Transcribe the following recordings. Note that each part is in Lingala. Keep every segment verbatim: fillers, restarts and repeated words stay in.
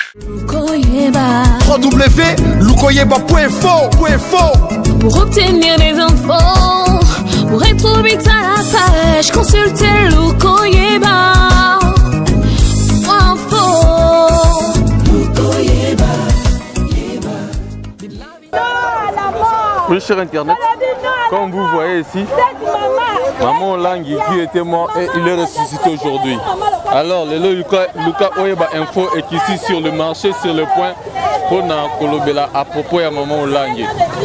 w w lukoyeba point info. Pour obtenir des infos, pour être vite à la page, consultez Lukoyeba. Oui, sur Internet, comme vous voyez ici, Maman Olangi qui était mort et il est ressuscité aujourd'hui. Alors, le Luka Oyeba Info est ici sur le marché, sur le point, pour na kolobela à propos de Maman Olangi.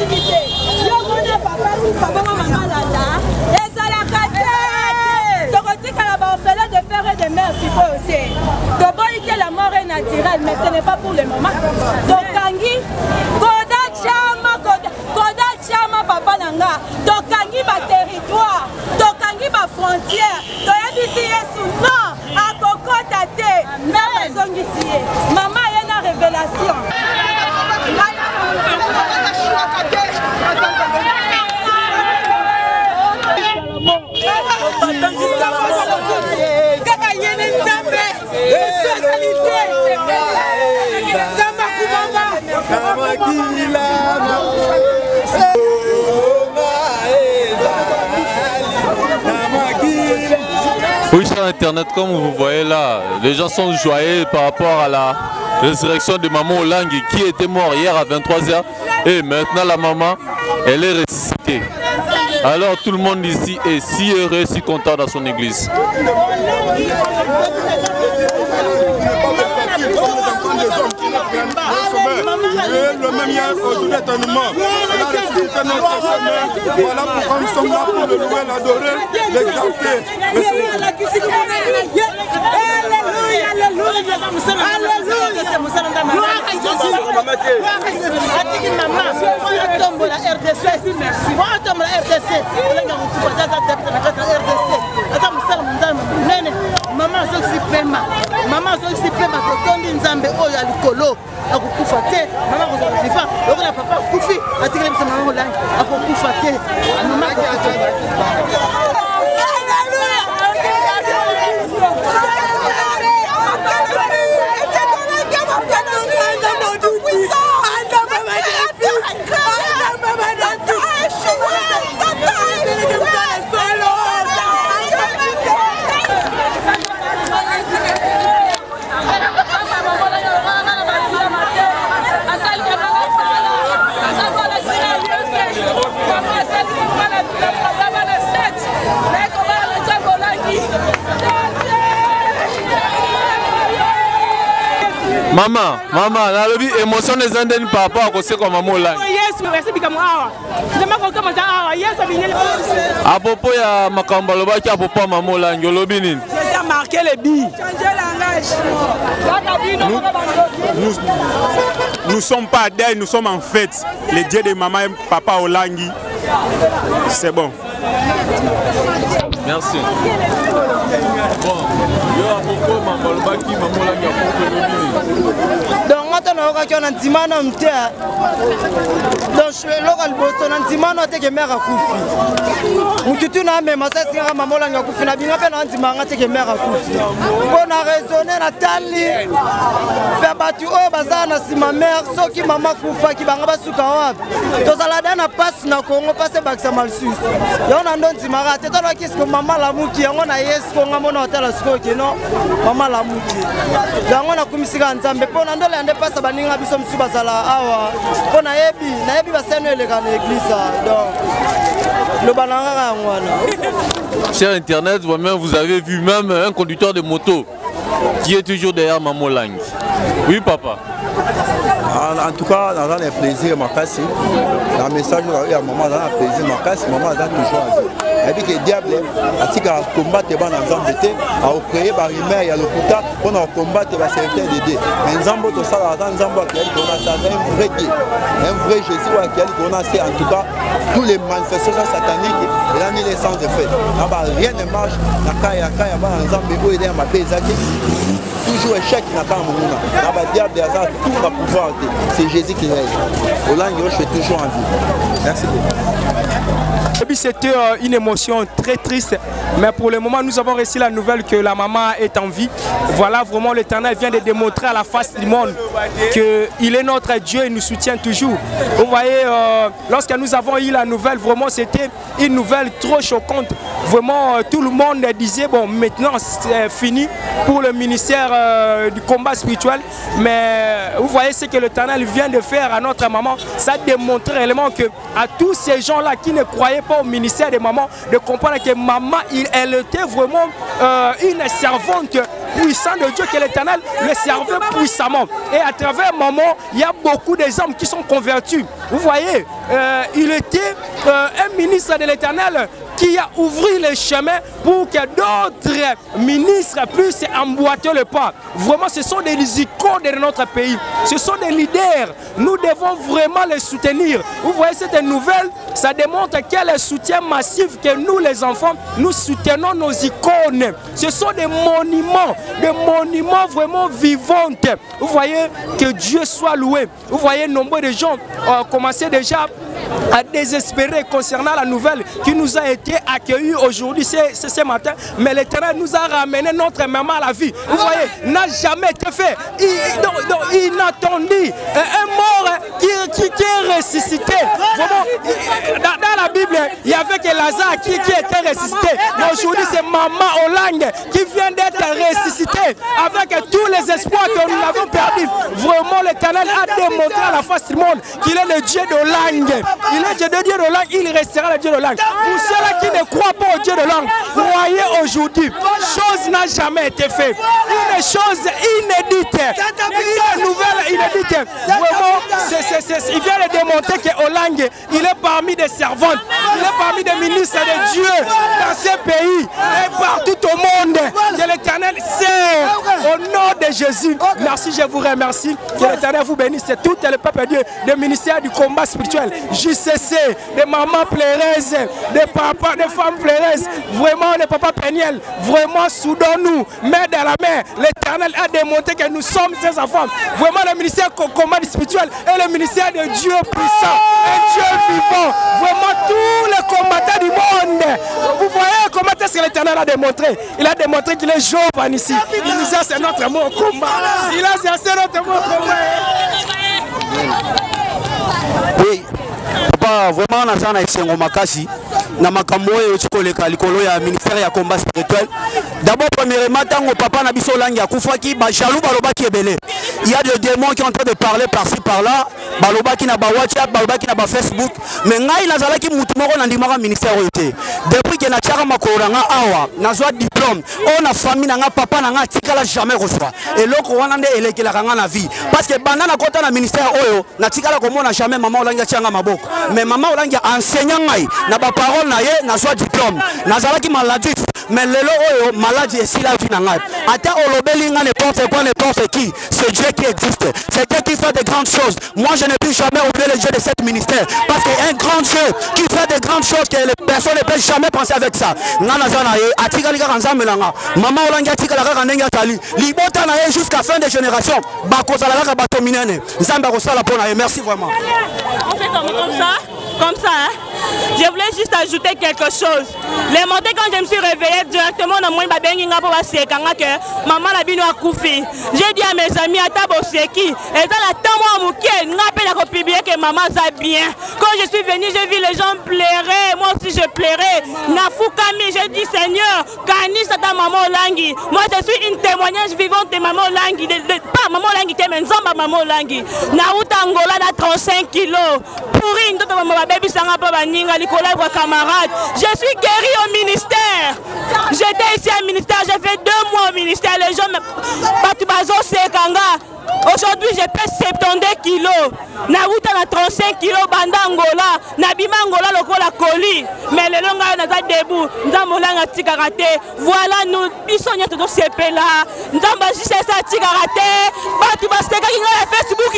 La mort est naturelle, mais ce n'est pas pour le moment. Donc, Kangi, Koda Chama, Koda Chama, Papa Nanga, donc Kangi, ma territoire, donc Kangi, ma frontière, donc ici, non, à Coco Tate, même ici. Maman, il y a une révélation. Oui, sur Internet, comme vous voyez là, les gens sont joyeux par rapport à la résurrection de Maman Olangi qui était mort hier à vingt-trois heures et maintenant la maman, elle est ressuscitée. Alors tout le monde ici est si heureux, si content dans son église. Le même hier, aujourd'hui éternellement. Elle a ressuscité notre Seigneur. Voilà pourquoi nous sommes là pour le louer, l'adorer, l'exalter. Maman Zoxipema, maman Zoxipema, Totondi Nzambe Oya Likolo, Akukufa te, maman Zoxifa, Oya papa Kufi, Atikele Maman Olangi, Akukufa te, maman Maman, maman, la lobby émotion des Indiens par rapport à ce que Maman Olangi. À propos de Makamba Lobaki, à propos de Maman Olangi, lobby nini? J'ai marqué les billes. Nous nous sommes pas deuil, nous sommes en fête. Les dieux de Maman et Papa Olangi. C'est bon. Merci. Bon, yo à propos de Maman Lobaki, Maman Olangi, à propos de lobby. Donc, on a un dimano mte. Donc, local bosso na dimano te ke mera kufi. Mututu na me masa singa Maman Olangi kufi na binga pe na dimanga te ke mera kufi. Bon a raisonner na tali. Pe batu o bazana si ma mère soki mama kufa ki banga basuka wapi. To zalada na passe na Congo passe bakisa malsus. Yo na ndo dimanga te to na kisko mama la muki yango na yes ko ngamona hotela skoki no. Mama la muki. Yango na kumisika nzambe po na ndo le ande pasa baninga biso msu bazala awa. Po na yebi na yebi baseno eleka na église donc le balanga ngwana. Sur Internet, vous-même vous avez vu même un conducteur de moto qui est toujours derrière Maman Olangi. Oui papa. En tout cas, dans le plaisir, ma casse, dans le message, il y a un moment, dans le plaisir, ma casse, maman, dans toujours à dire. Et puis que le diable, il y a un combat qui est dans l'ensemble, il y a un rumeur, il y a le putain, on a un combat qui va servir d'aider. Mais l'ensemble, tout ça, dans l'ensemble, il y a un vrai Dieu, un vrai Jésus, qui a en tout cas, tous les manifestations sataniques, il a mis l'essence de fait. Rien ne marche, il y a un ensemble, il y a un peu toujours échec n'a pas un diable tout va pouvoir. C'est Jésus qui règne. Olangi, je suis toujours en vie. Merci beaucoup. Et puis c'était euh, une émotion très triste, mais pour le moment nous avons reçu la nouvelle que la maman est en vie. Voilà, vraiment l'Éternel vient de démontrer à la face du monde qu'il est notre Dieu et nous soutient toujours. Vous voyez, euh, lorsque nous avons eu la nouvelle, vraiment c'était une nouvelle trop choquante. Vraiment euh, tout le monde disait bon maintenant c'est fini pour le ministère euh, du combat spirituel, mais vous voyez ce que l'Éternel vient de faire à notre maman. Ça démontre réellement que à tous ces gens-là qui ne croyaient pas au ministère de maman, de comprendre que maman, il, elle était vraiment euh, une servante puissante de Dieu, que l'Éternel le servait puissamment. Et à travers maman, il y a beaucoup des hommes qui sont convertis. Vous voyez, euh, il était euh, un ministre de l'Éternel qui a ouvert le chemin pour que d'autres ministres puissent emboîter le pas. Vraiment, ce sont des icônes de notre pays. Ce sont des leaders. Nous devons vraiment les soutenir. Vous voyez, cette nouvelle, ça démontre quel soutien massif que nous, les enfants, nous soutenons nos icônes. Ce sont des monuments, des monuments vraiment vivants. Vous voyez, que Dieu soit loué. Vous voyez, nombre de gens ont commencé déjà à désespérer concernant la nouvelle qui nous a été accueillie aujourd'hui, c'est ce matin, mais l'Éternel nous a ramené notre maman à la vie. Vous voyez, n'a jamais été fait. Inattendu, un mort qui, qui, qui est ressuscité. Vraiment, dans, dans la Bible, il y avait que Lazare qui, qui était ressuscité. Mais aujourd'hui, c'est maman Olang qui vient d'être ressuscité avec tous les espoirs que nous avons perdus. Vraiment, l'Éternel a démontré à la face du monde qu'il est le Dieu d'Olang. Il est Dieu de Dieu de langue, il restera le Dieu de langue. Pour ceux-là qui ne croient pas au Dieu de langue, croyez aujourd'hui, chose n'a jamais été faite. Une chose inédite, une nouvelle inédite. Vraiment, c est, c est, c est, il vient de démontrer qu'Olang, il est parmi des servantes, il est parmi des ministres de Dieu dans ces pays et partout au monde. Que l'Éternel sert au nom de Jésus. Merci, je vous remercie. Que l'Éternel vous bénisse. C'est tout le peuple de Dieu, le ministère du combat spirituel. J C C, des mamans pleureuses, des papas, des femmes pleureuses, vraiment des papas péniels, vraiment soudons-nous, main dans la main. L'Éternel a démontré que nous sommes ses enfants. Vraiment le ministère combat spirituel est le ministère de Dieu puissant, un Dieu vivant. Vraiment tous les combattants du monde. Vous voyez comment est-ce que l'Éternel a démontré. Il a démontré qu'il est Jovan ici. Il nous a c'est notre mot au combat. Il a c'est notre mot au combat. Oui. Papa, vraiment, on a un excellent makasi. Na makambo oyo tikoleka likolo ya ministère ya combat spirituel. D'abord, premièrement, tant au papa na biso langi ya kufaki, ba jalou balobaki ebele. Il y a des démons qui sont en train de parler par-ci par-là. Balobaki na ba WhatsApp, balobaki na ba Facebook. Mais ngai nazalaki mutu moko na ndimaka ministère oyo te. Depuis que na tiaka makolo nga awa, nazwa diplôme. On na famille na nga papa na nga tikala jamais reçoit. Et loko wana nde elekelaka nga na vie. Parce que banda na kota na ministère oyo, na tikala komona jamais maman olangi tianga maboko. Mais maman olangi enseignant ngai na ba parole na ye na soit diplôme nazalaki maladif mais lelo oyo maladie et si la vie na ngai ata olobeli nga n'importe quoi n'importe qui c'est Dieu qui existe, c'est Dieu qui fait de grandes choses. Moi je ne peux jamais oublier le Dieu de cette ministère parce qu'un grand Dieu qui fait de grandes choses que les personnes ne peuvent jamais penser avec ça. Nga nazana ye atikali kaka nzambe nanga maman olangi atikala kaka ndenge atali libota na ye jusqu'à fin de génération bakozala kaka bato minene nzambe akosala pona ye. Merci vraiment. On fait comme, comme ça, comme ça, hein? Je voulais juste ajouter quelque chose. Le matin quand je me suis réveillée directement dans mon babengi nga pour basekanga que maman la bino a koufi. J'ai dit à mes amis à tabo seki et dans la temps moi muké nga pe la publier que maman ça bien. Quand je suis venue, j'ai vu les gens pleurer, moi aussi je pleurais. Na fukami, j'ai dit Seigneur, kani ça ta maman Olangi. Moi je suis une témoignage vivante de maman Olangi, de, de, pas maman Olangi mais nzamba maman Olangi. Na utangola na trente-cinq kilos. Pourri ndoto maman baby sanga pa baninga likola kwa camarade. Je suis guéri au ministère. J'étais ici au ministère, j'ai fait deux mois au ministère. Les gens me batubazo sekanga. Aujourd'hui, j'ai pèse soixante-dix kilos. Naruta na trente-cinq kilos banda Angola. Nabima Angola lokola coli. Mais le longa na debout. Ndamolanga tikarate. Voilà nous bisonya to sepe là. Ndamba jise sa tikarate. Batu baseka ki na Facebook.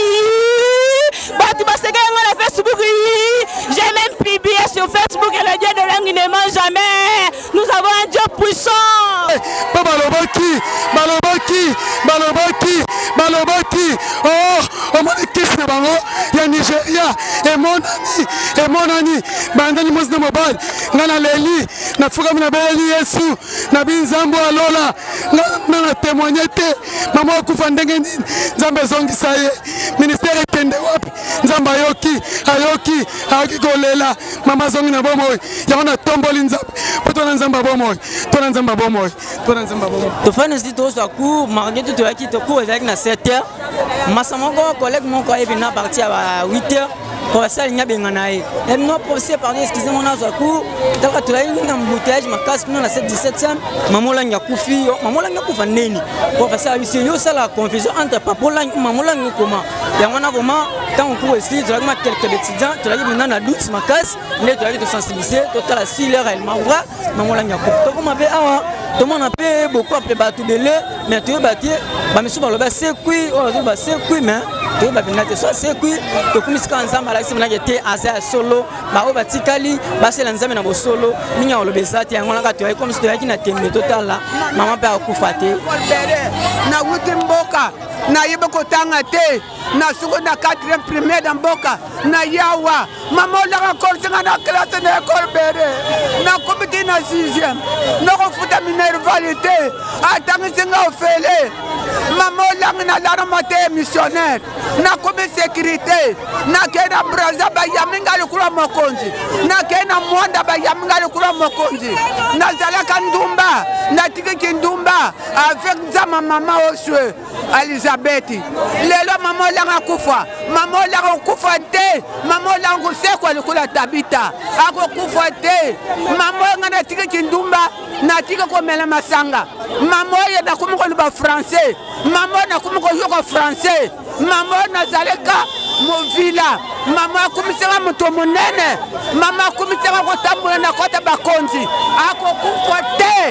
Batu baseka na Facebook. J'ai même publié sur Facebook et le Dieu de langue ne ment jamais. Nous avons un Dieu puissant. Papa Malobaki, Malobaki, balobaki balobaki balobaki oh omoni kisi na bango ya Nigeria emonani emonani bandani mwezi na mobile nga na leli na fukami na beleli Yesu na binzambo alola nga na témoigner te mama okufa ndenge nini nzambe ezongisa ye ministère ekende wapi nzambe ayoki ayoki ayoki kolela mama zongi na bomoi yango na tomboli nzambe po tona nzambe bomoi tona nzambe bomoi tona nzambe bomoi tofani si toza cour mardi tout toyaki to cour ezalaki na sept heures masa moko collègue moko ayebi na parti ya huit heures professeur nya benga na ye et non professeur pardon excusez-moi na za cour taka tulayi na mbouteillage makasi kuna na sept dix-septième mamola nya kufi mamola nya kufa neni professeur abisi yo sala confusion entre papola mamola nya koma yango na vraiment tant cours ici tu as quelques étudiants tu as dit maintenant na doute makasi mais tu as dit de sensibiliser total à six heures elle m'envoie mamola nya kufa to comme avait awa tout le monde a payé beaucoup après battu de lait mais tu es battu ba monsieur ba loba c'est kui on ba c'est kui mais tu ba binate so c'est kui to kumisika nzamba la simana yete asa solo ba o batikali ba sela nzambe na bo solo minya olobesati yango na ka to comme si to yaki na tembe total la maman pa akufa te na wuti mboka na yebe kotanga te na suko na quatrième primaire dans mboka na yawa maman la korsinga na classe na école bere na comité na sixième na ko futa minervalité atangi singa ofele maman la na la mate missionnaire na kobe sécurité na kena braza ba yaminga lekula mokonzi na kena mwanda ba yaminga lekula mokonzi na zalaka ndumba na tiki ndumba avec zama mama oswe Elisabeth lelo maman la kufa maman la kufa te maman la nguseko lekula tabita ako kufa te maman ngana tiki ndumba na tiki ko mela masanga maman ya na kumko ba français maman na kumko yoko français maman na zaleka movila mama kumisema mtu munene mama kumisema kutambula na kota bakonzi ako kufa te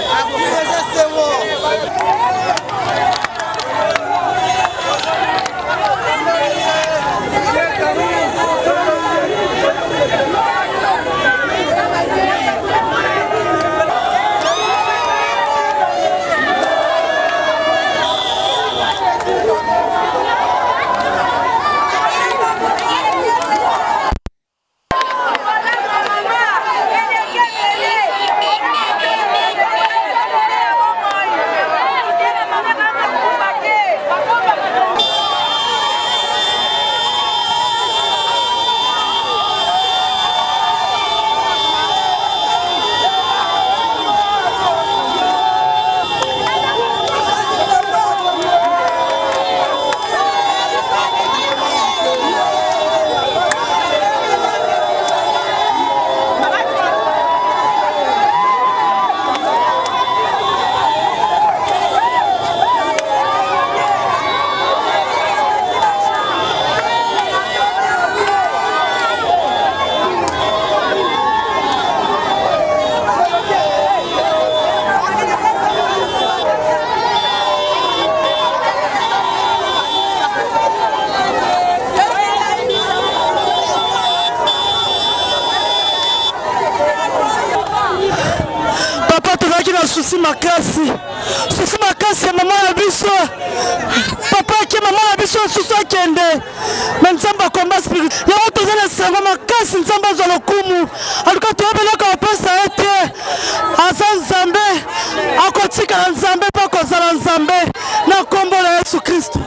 souci makasi souci makasi ya mama ya biso papa ki mama ya biso souci akende mais nzamba combat spirit ya moto zana sango makasi nzamba zo lokumu aluka to belaka opesa ete asa nzambe akotika na nzambe pa kozala nzambe na kombo la Yesu Kristo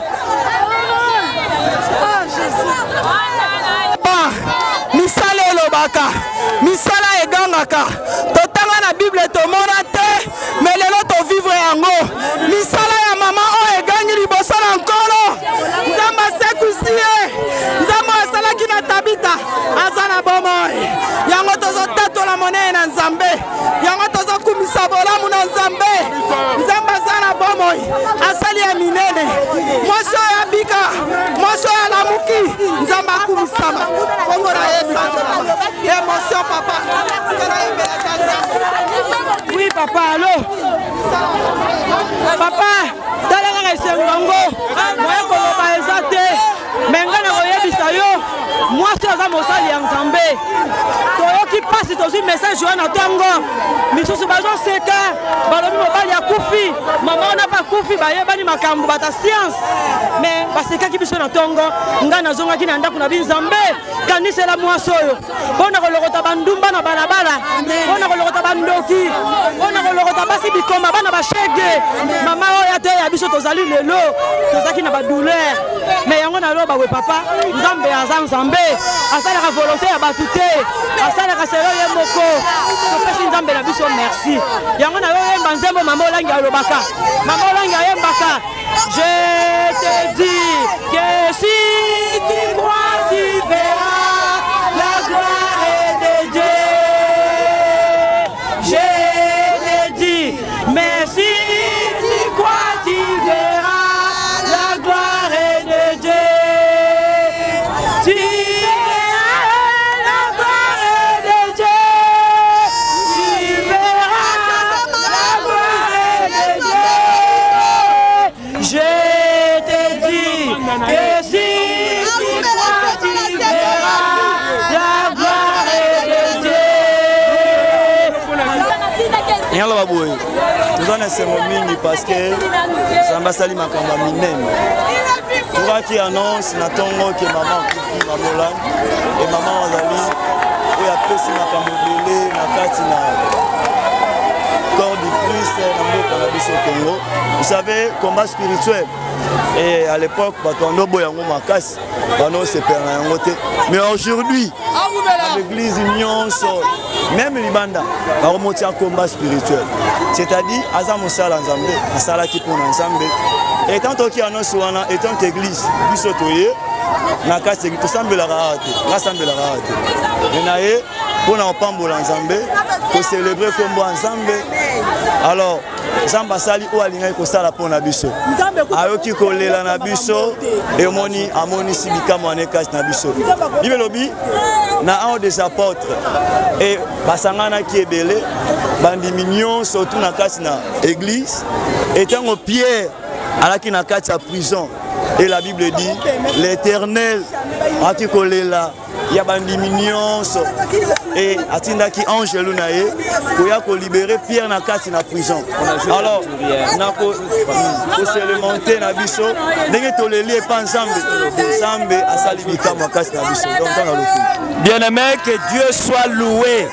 ah misala elobaka misala egangaka totanga na Bible tomona te mais lelo to vivre yango misala ya mama o egangi liboso na nkolo nzamba sekusie nzamba asalaki na tabita aza na bomoi yango tozotatola monene na nzambe yango tozokumisa bolamu na nzambe nzamba aza na bomoi asali ya minene mwasi oyo abika mwasi oyo alamuki nzamba akumisama bongo na yesu émotion papa oui papa allo papa talanga na esengango moye koloba eza te me nga na koyebisa yo mwasi aza mosali ya nzambe toyoki kasi tozwi message wana ntongo misusu bazoseka balobi mobali akufi mama wana bakufi bayebani makambo bata science mais basekaki biso na ntongo ngai nazongaki na ndako na binzambe kanisela mwasi oyo mpona kolokota bandumba na balabala mpona kolokota bandoki mpona kolokota basi bikoma bana bashege mama oyo ate ya biso tozali lelo tozalaki na badouleur mais yango naloba we papa nzambe aza nzambe asalaka volonté ya bato te asalaka selo ye moko topesi nzambe na biso merci yango nayoyemba nzembo mama olangi alobaka mama olangi ayembaka je te dis que si tu crois tu verras la gloire de Dieu je te dis mais si tu crois tu verras la gloire de Dieu tu Yalo baboué, nous en sommes mingi parce que ça m'a sali ma kamba minene. Pour qui annonce na tongo que maman kufi mamola et maman azali et après si ma kamba belé na kati na corps du Christ na mboka na biso Congo. Vous savez combat spirituel et à l'époque batondo boyango makasi bano se perd na yango te mais aujourd'hui l'église nyonso même libanda va remonter un combat spirituel c'est-à-dire aza mosala nzambe asala ki pona nzambe et tant que annonce wana et tant église biso toye na kase to sambela raate la sambela raate menaye pona opambola nzambe ko célébrer kombo nzambe alors nzambe asali o alinga ko sala pona biso ayoki kolela na biso et moni amoni sibika mwane kasi na biso bibelobi na un des apôtres et basangana qui est belé bandimi nyonso surtout na kati na église étant au Pierre alaki na kati ya prison et la Bible dit l'Éternel ati kolela ya bandimi nyonso et atindaki ange lunaye koya ko libérer Pierre na kati na prison alors nako ko s'élémenter na biso ndenge toleli pa nzambe nzambe asali bikama kati na biso donc dans le bien aimé que Dieu soit loué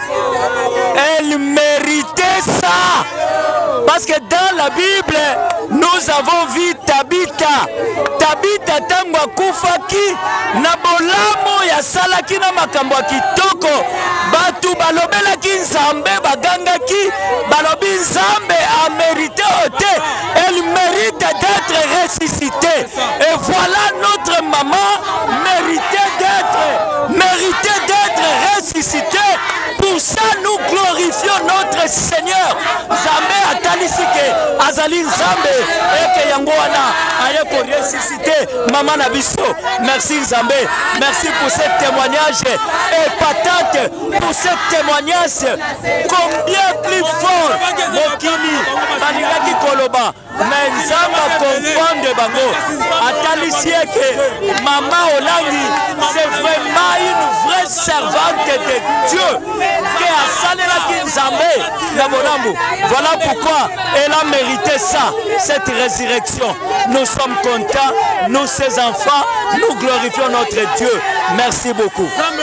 elle méritait ça parce que dans la Bible nous avons vu Tabitha Tabitha tango akufaki na bolamo ya salaki na makambo ya kitoko batu balobelaki nzambe bagangaki balobi nzambe a mérité ote elle mérite d'être ressuscitée et voilà notre maman méritait d'être méritait d'être ressuscitée. Pour ça nous glorifions notre Seigneur nzambe atalisike azali nzambe eke yango wana aye ko ressusciter maman na biso merci nzambe merci pour ce témoignage épatant pour ce témoignage combien plus fort mokili balingaki koloba mais nzambe confondre bango atalisi eke maman Olangi c'est vraiment une vraie servante de Dieu qui a salelaki nzambe na bolambo. Voilà pourquoi elle a mérité ça, cette résurrection. Nous sommes contents, nous ses enfants, nous glorifions notre Dieu. Merci beaucoup.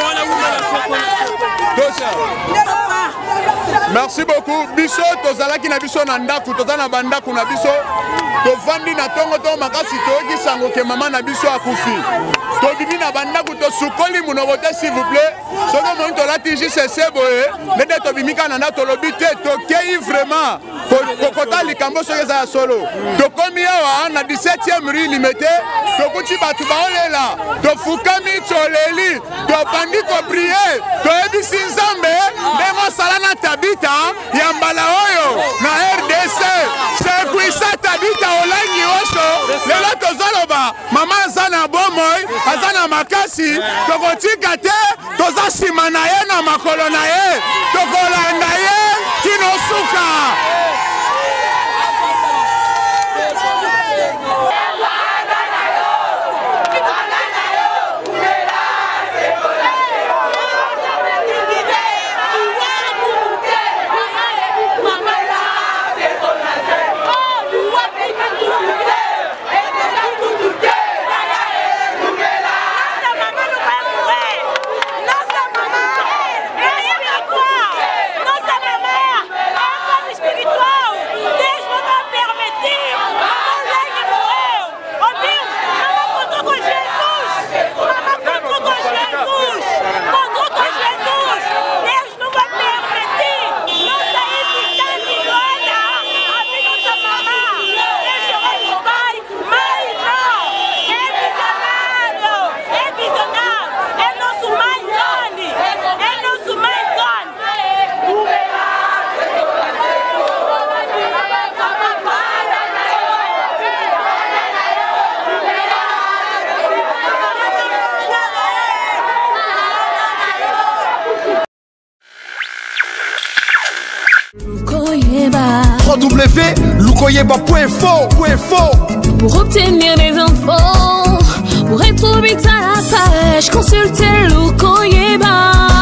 Merci beaucoup. Biso tozalaki na biso na ndaku tozana na bandaku na biso tovandi na tongo to makasi toki sango ke mama na biso akufi. Tobimi na bandaku to sukoli munoko te s'il vous plaît. Soko mo to lati juste seboye ndé tobimi kana na tolobi te tokei vraiment kokota likambo soki za solo. Tokomi awa na dix-septième rue Limete tokuti batu baolela tofukami toleli tobandi ko prier toyebisi nzambe ndemo sala na Tabitha ya mbala oyo na R D C sekwisa Tabitha Olangi oso lelo tozoloba mama azana bomoy azana makasi tokotika te toza sima na ye na makolo na ye tokolanda ye kino suka. w lukoyeba point info. Pour obtenir des infos, pour être vite à la page, consultez Lukoyeba.